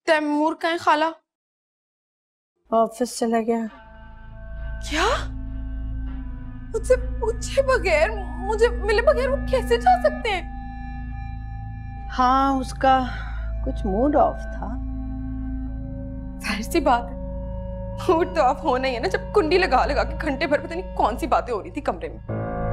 तैमूर कहाँ है खाला? ऑफिस चला गया। क्या? मुझसे पूछे बगैर, मुझे मिले बगैर वो कैसे जा सकते हैं? हाँ, उसका कुछ मूड ऑफ था। जाहिर सी बात है, मूड तो ऑफ होना ही है ना, जब कुंडी लगा लगा के घंटे भर पता नहीं कौन सी बातें हो रही थी कमरे में।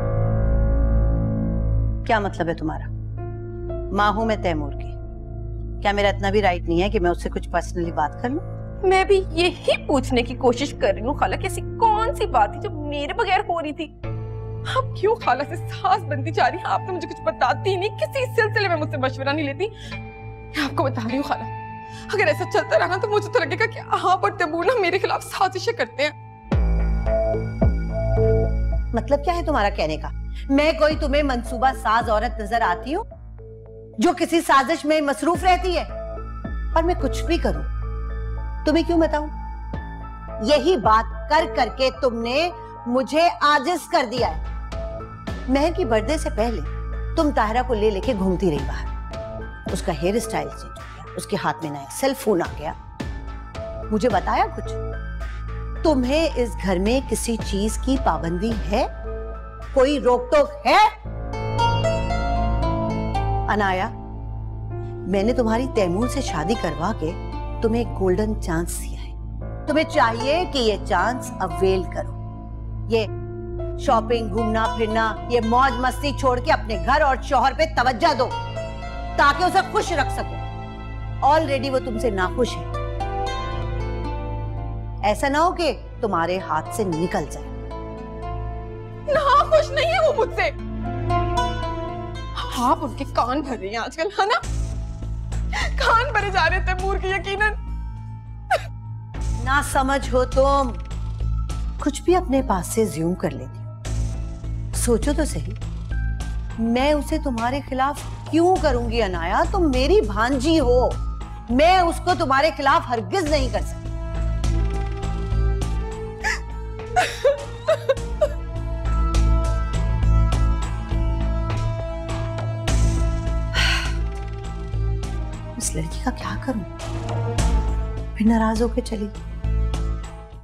क्या मतलब है तुम्हारा? माँ हूं मैं तैमूर की, क्या मेरा इतना भी राइट नहीं है कि मैं उससे कुछ पर्सनली बात कर लूं? मैं भी यही पूछने की कोशिश कर रही हूँ खाला, कैसी कौन सी बात थी जो मेरे बगैर हो रही थी? आप क्यों खाला से सास बनती जा रही हैं? आप तो मुझे कुछ बताती ही नहीं, किसी सिलसिले में मुझसे मशवरा नहीं लेती। मैं आपको बता रही हूँ खाला, अगर ऐसा चलता रहा तो मुझे तो लगेगा कि आप और तैमूर ना मेरे खिलाफ साजिशें करते हैं। मतलब क्या है तुम्हारा कहने का? मैं कोई तुम्हें मंसूबा साज औरत नजर आती हूँ जो किसी साजिश में मसरूफ रहती है? और मैं कुछ भी करूं तुम्हें क्यों बताऊं? यही बात कर करके तुमने मुझे आजिज कर दिया है। महर की बर्थडे से पहले तुम ताहिरा को ले लेके घूमती रही बाहर, उसका हेयर स्टाइल चेंज हो गया, उसके हाथ में नया सेल फोन आ गया। मुझे बताया कुछ? तुम्हें इस घर में किसी चीज की पाबंदी है? कोई रोक टोक है? अनाया, मैंने तुम्हारी तैमूर से शादी करवा के तुम्हें एक गोल्डन चांस दिया है। तुम्हें चाहिए कि ये चांस अवेल करो। ये शॉपिंग, घूमना फिरना, ये मौज मस्ती छोड़ के अपने घर और शौहर पे तवज्जो दो ताकि उसे खुश रख सको। ऑलरेडी वो तुमसे नाखुश है, ऐसा ना हो कि तुम्हारे हाथ से निकल जाए। नाखुश नहीं है वो मुझसे। आप उनके कान भर रही हैं आजकल, है ना? कान भरे जा रहे तैमूर के यकीनन। ना समझ हो तुम, कुछ भी अपने पास से ज्यूम कर लेती हो। सोचो तो सही, मैं उसे तुम्हारे खिलाफ क्यों करूंगी अनाया? तुम मेरी भांजी हो, मैं उसको तुम्हारे खिलाफ हरगिज नहीं कर सकती। इस लड़की का क्या करूं? फिर नाराज होकर चली।